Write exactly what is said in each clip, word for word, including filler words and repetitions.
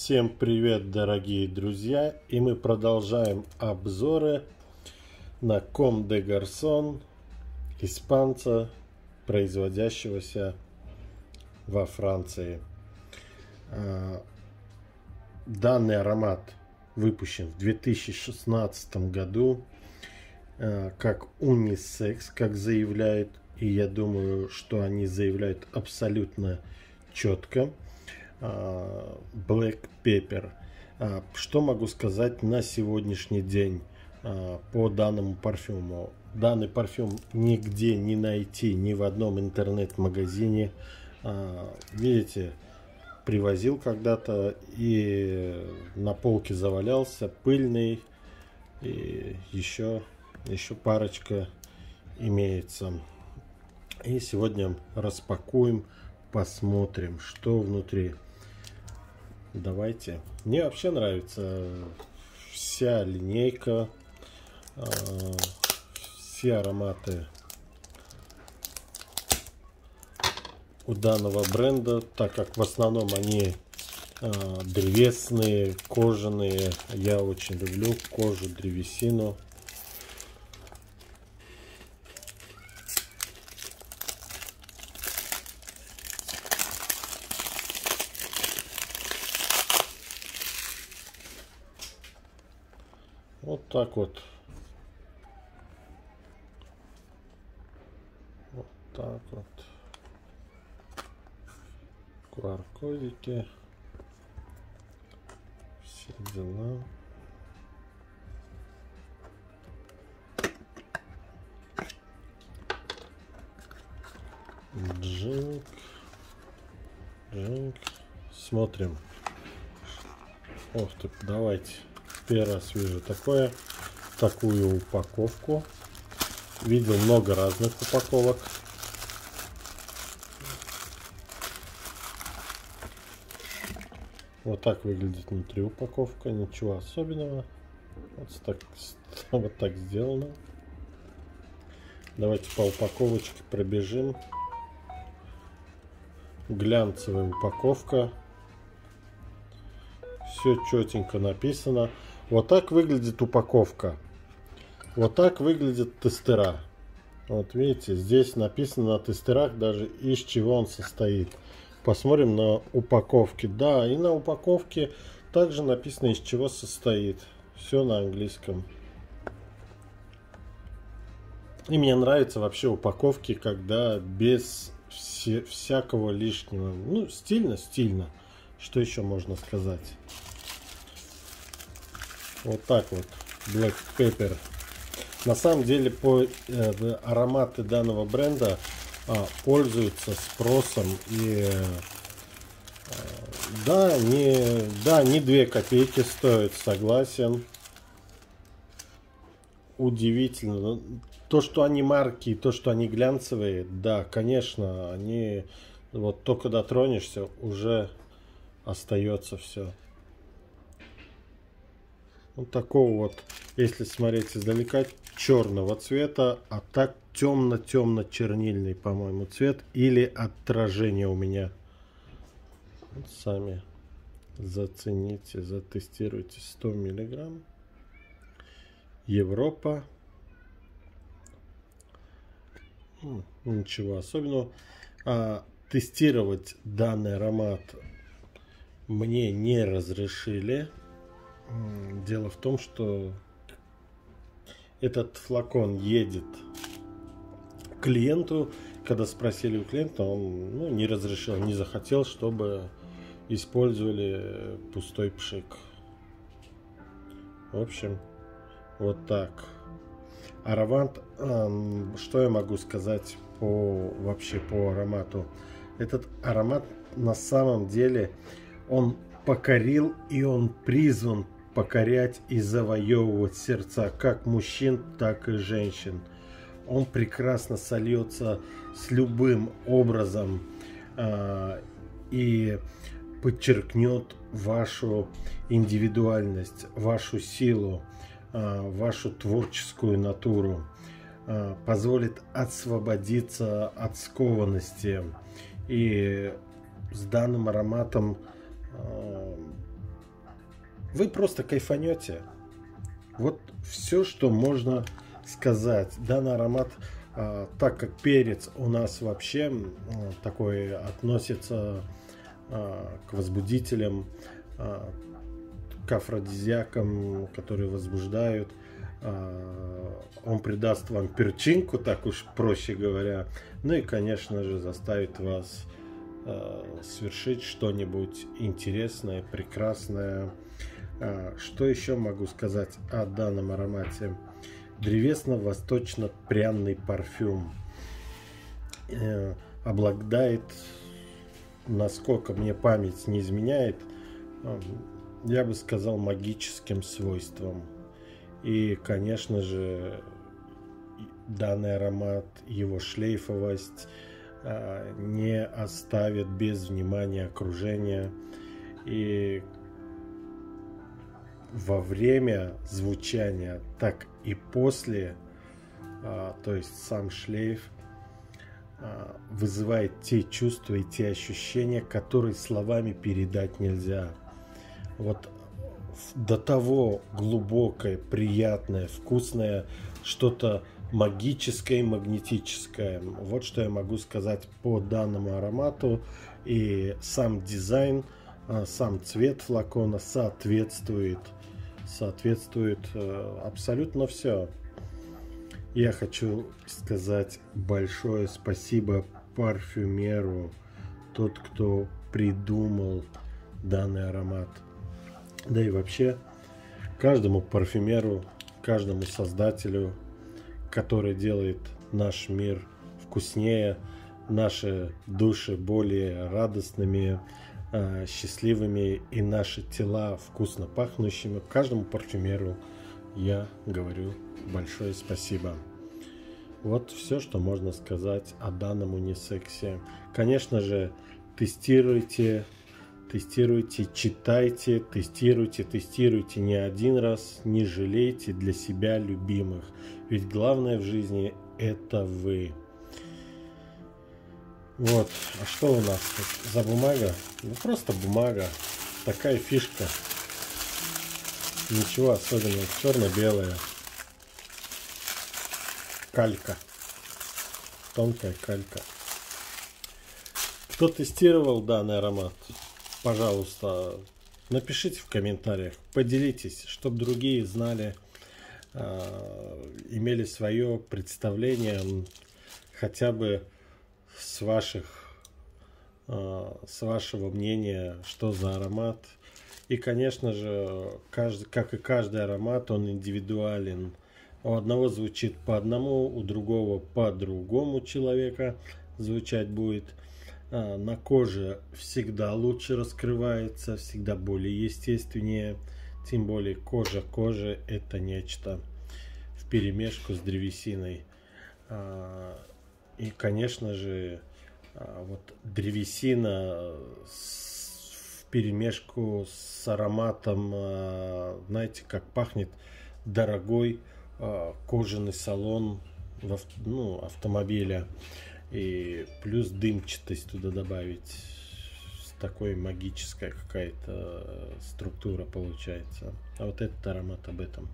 Всем привет, дорогие друзья, и мы продолжаем обзоры на Comme des Garçons, испанца, производящегося во Франции. Данный аромат выпущен в две тысячи шестнадцатом году как унисекс, как заявляют, и я думаю, что они заявляют абсолютно четко. Black Pepper. Что могу сказать на сегодняшний день по данному парфюму? Данный парфюм нигде не найти, ни в одном интернет-магазине. Видите, привозил когда-то и на полке завалялся, пыльный, и еще, еще парочка имеется. И сегодня распакуем, посмотрим, что внутри. Давайте. Мне вообще нравится вся линейка, э, все ароматы у данного бренда, так как в основном они э, древесные, кожаные. Я очень люблю кожу, древесину. Вот так вот. Вот так вот. ку ар-кодики. Все дела. Джинк. Джинк. Смотрим. Ох ты, давайте. Первый раз вижу такое, такую упаковку. Видел много разных упаковок. Вот так выглядит внутри упаковка. Ничего особенного. Вот так, вот так сделано. Давайте по упаковочке пробежим. Глянцевая упаковка. Все четенько написано. Вот так выглядит упаковка. Вот так выглядят тестера. Вот видите, здесь написано на тестерах даже из чего он состоит. Посмотрим на упаковке. Да, и на упаковке также написано из чего состоит. Все на английском. И мне нравятся вообще упаковки, когда без все, всякого лишнего. Ну, стильно, стильно. Что еще можно сказать? Вот так вот. Black Pepper. На самом деле по э, ароматы данного бренда а, пользуются спросом. И э, да, не, да, не две копейки стоят, согласен. Удивительно. То, что они марки, то, что они глянцевые, да, конечно, они вот только дотронешься, уже остается все. Вот такого вот, если смотреть издалека, черного цвета, а так темно-темно-чернильный, по-моему, цвет или отражение у меня. Вот сами зацените, затестируйте. Сто миллиграмм. Европа. Ничего особенного. А, тестировать данный аромат мне не разрешили. Дело в том, что этот флакон едет к клиенту. Когда спросили у клиента, он ну, не разрешил, не захотел, чтобы использовали пустой пшик. В общем, вот так. Аромат, что я могу сказать по вообще по аромату? Этот аромат на самом деле он покорил, и он призван покорять и завоевывать сердца как мужчин, так и женщин. Он прекрасно сольется с любым образом э, и подчеркнет вашу индивидуальность, вашу силу, э, вашу творческую натуру, э, позволит освободиться от скованности. И с данным ароматом вы просто кайфанете. Вот все, что можно сказать. Данный аромат, а, так как перец у нас вообще а, такой относится а, к возбудителям, а, к афродизиакам, которые возбуждают, а, он придаст вам перчинку, так уж проще говоря, ну и, конечно же, заставит вас а, совершить что-нибудь интересное, прекрасное. А, что еще могу сказать о данном аромате? Древесно-восточно-пряный парфюм. Э, обладает, насколько мне память не изменяет, э, я бы сказал, магическим свойством. И, конечно же, данный аромат, его шлейфовость э, не оставит без внимания окружения. И во время звучания, так и после, а, то есть сам шлейф а, вызывает те чувства и те ощущения, которые словами передать нельзя. Вот до того глубокое, приятное, вкусное, что-то магическое и магнетическое. Вот что я могу сказать по данному аромату. И сам дизайн, а, сам цвет флакона соответствует соответствует э, абсолютно все. Я хочу сказать большое спасибо парфюмеру, тот, кто придумал данный аромат. Да и вообще каждому парфюмеру, каждому создателю, который делает наш мир вкуснее, наши души более радостными, счастливыми и наши тела вкусно пахнущими. Каждому парфюмеру я говорю большое спасибо. Вот все, что можно сказать о данном унисексе. Конечно же, тестируйте, тестируйте, читайте, тестируйте, тестируйте не один раз, не жалейте для себя любимых. Ведь главное в жизни – это вы. Вот, а что у нас тут за бумага? Ну просто бумага, такая фишка, ничего особенного, черно-белая, калька, тонкая калька. Кто тестировал данный аромат, пожалуйста, напишите в комментариях, поделитесь, чтобы другие знали, имели свое представление, хотя бы с ваших, с вашего мнения, что за аромат. И, конечно же, каждый, как и каждый аромат, он индивидуален. У одного звучит по одному, у другого по другому человека звучать будет. На коже всегда лучше раскрывается, всегда более естественнее. Тем более кожа кожи — это нечто вперемешку с древесиной. И, конечно же, вот древесина в перемешку с ароматом, знаете, как пахнет дорогой кожаный салон в, ну, автомобиля. И плюс дымчатость туда добавить. Такой магическая какая-то структура получается. А вот этот аромат об этом.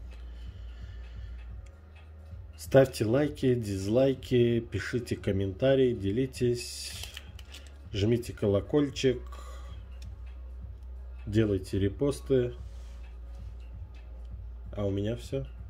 Ставьте лайки, дизлайки, пишите комментарии, делитесь, жмите колокольчик, делайте репосты. А у меня все.